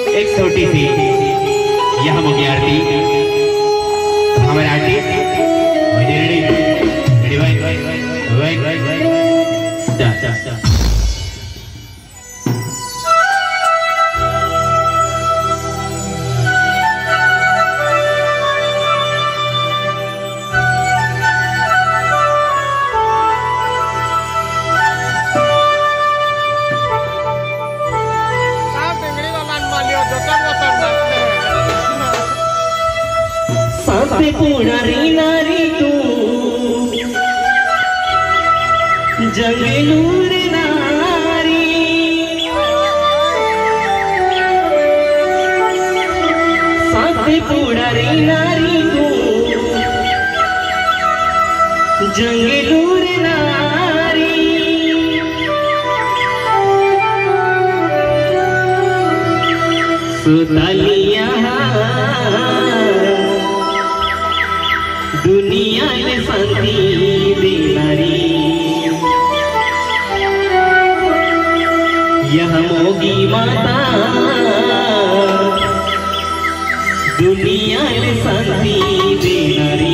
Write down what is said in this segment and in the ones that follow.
एक छोटी सी यह मुझे आरती हमारे आर्टिस्ट रेडी साथे पुणारी नारी तू जंगलूर नारी साथे पुणारी नारी तू जंगलूर नारी सुतालिया दुनिया में शांति देनारी यह मोगी माता दुनिया में शांति देनारी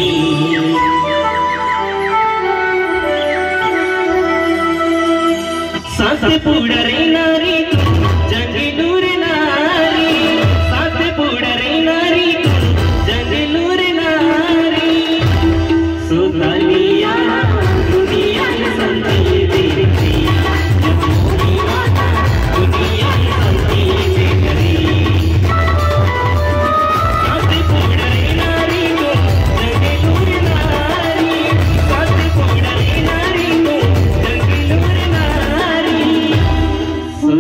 साथ पुडरे नारी जंगलूर नारी साथ पुडरे नारी जंगलूर नारी सुतालिया दुनिया में शांति देती दुनिया में शांति देती साथ पुडरे नारी को जंगलूर नारी साथ पुडरे नारी को जंगलूर नारी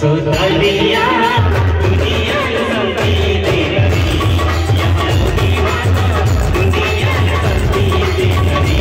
सुतलिया दुनिया संती देनरी यहाँ मोगी माता दुनिया संती देनरी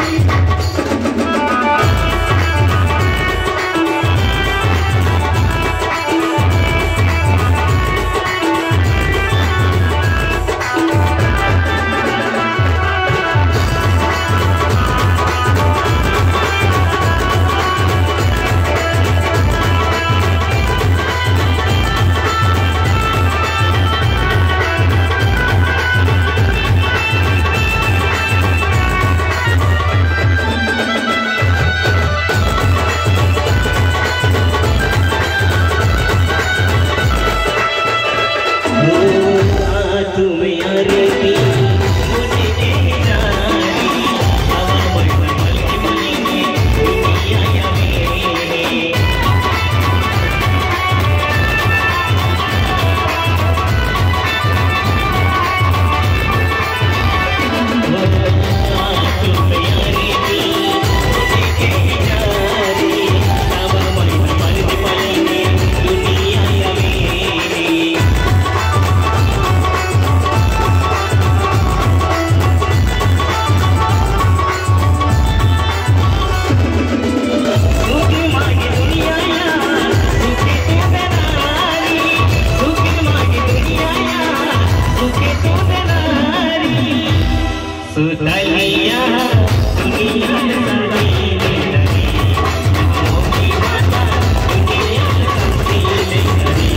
सुतलिया दुनिया संती देनरी मोगी माता दुनिया संती देनरी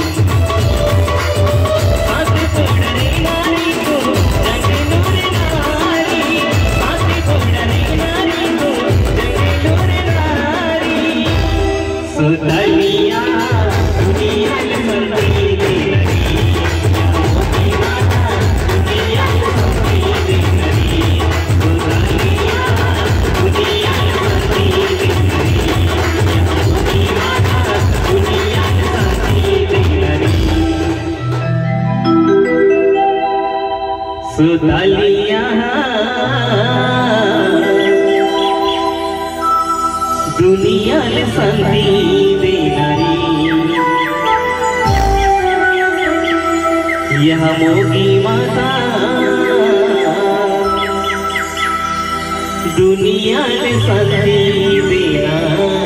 साथ छोड़ने नारी को जग नूर नारी साथ छोड़ने नारी को जग नूर नारी सुतलिया दुनिया संती देनरी मोगी माता दुनिया संती देनरी सुतलिया दुनिया संती देनरी यह मोगी माता दुनिया संती देनरी